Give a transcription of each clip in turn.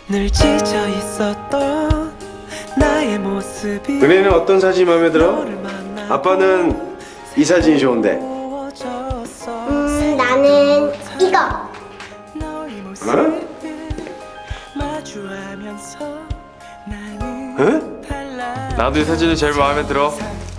늘 지쳐 있었던 나의 모습이 은혜는 어떤 사진이 마음에 들어? 아빠는 이 사진이 좋은데. 나는 이거. 어? 응? 나도 이 사진이 제일 마음에 들어.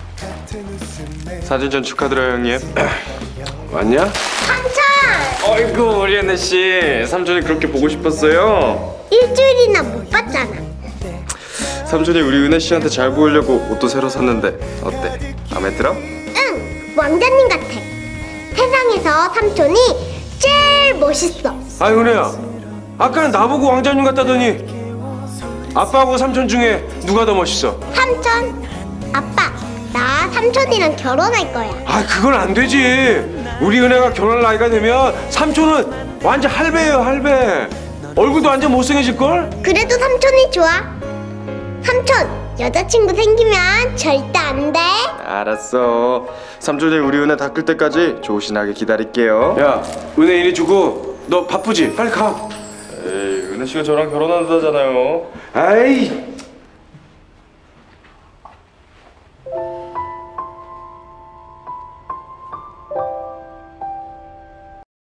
사진전 축하드려요 형님. 왔냐? 삼촌! 어이구 우리 은혜씨, 삼촌이 그렇게 보고 싶었어요. 일주일이나 못 봤잖아. 삼촌이 우리 은혜씨한테 잘 보이려고 옷도 새로 샀는데 어때? 마음에 들어? 응, 왕자님 같아. 세상에서 삼촌이 제일 멋있어. 아이 은혜야, 아까는 나보고 왕자님 같다더니 아빠하고 삼촌 중에 누가 더 멋있어? 삼촌, 아빠, 나 삼촌이랑 결혼할 거야. 아 그건 안 되지. 우리 은혜가 결혼할 나이가 되면 삼촌은 완전 할배예요, 할배. 얼굴도 완전 못생겨질걸? 그래도 삼촌이 좋아. 삼촌, 여자친구 생기면 절대 안 돼. 알았어. 삼촌이 우리 은혜 닦을 때까지 조신하게 기다릴게요. 야, 은혜 이리 주고. 너 바쁘지? 빨리 가. 에이, 은혜 씨가 저랑 결혼한다잖아요. 아이,